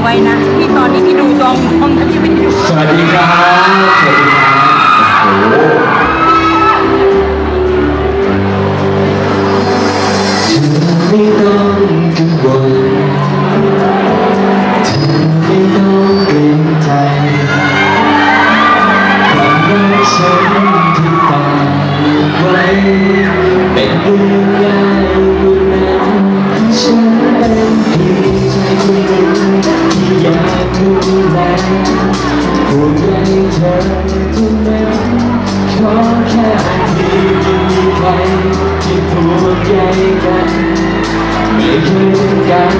ว้นะที่ตอนนี้พี่ดูจองมองนะพี่ไม่ได้ดูสวัสดีครับสวัสดีครับโอ้โหไม่ต้องกังวลเธอไม่ต้องเกรงใจความรักฉันที่ฝากไว้เป็นเรื่องง่ายกว่านั้นฉันเป็นเพียงใจคนหนึ่งที่อยากดูแลห่วงใยเธอทุกนั้นขอแค่เพียงยังมีใครที่ห่วงใยกันไม่เคยต้องการ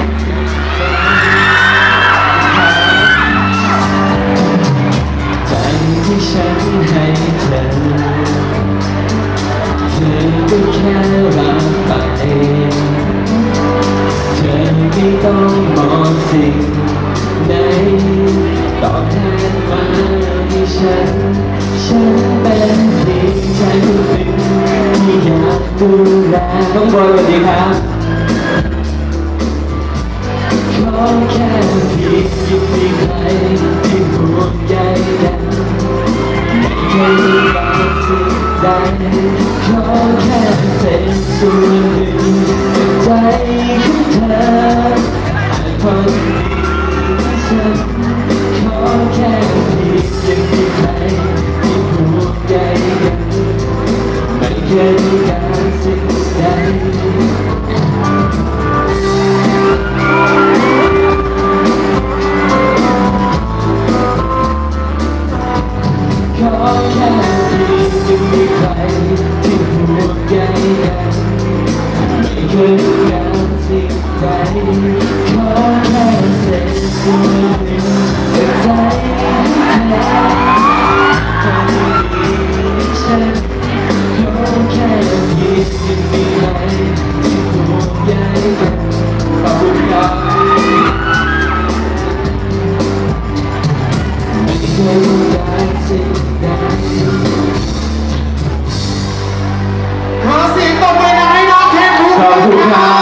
ใจที่ฉันให้เธอก็แค่รับไปเธอไม่ต้องมองสิ่งใดตอบแทนมาให้ฉันเป็นเพียงใจผู้หนึ่งที่อยากดูแลน้องบอยสวัสดีครับขอแค่เพียงยังมีใครที่ห่วงใยกันไม่เคยต้องการสิ่งใดขอแค่เป็นส่วนหนึ่งจากใจของเธอความดีฉันขอแค่เพียงยังมีใครที่ห่วงใยกันไม่เคยต้องการสิ่งใดขอแค่เพียงยังมีใครที่ห่วงใยกันไม่เคยต้องการสิ่งใดขอแค่เศษส่วนหนึ่งจากใจเธอความดีฉันขอแค่เพียงยังมีใครที่ห่วงใยกันขอบคุณครับไม่เคยต้องการสิ่งใดขอเสียงตบมือให้น้องเทพบุตรขอบคุณครับ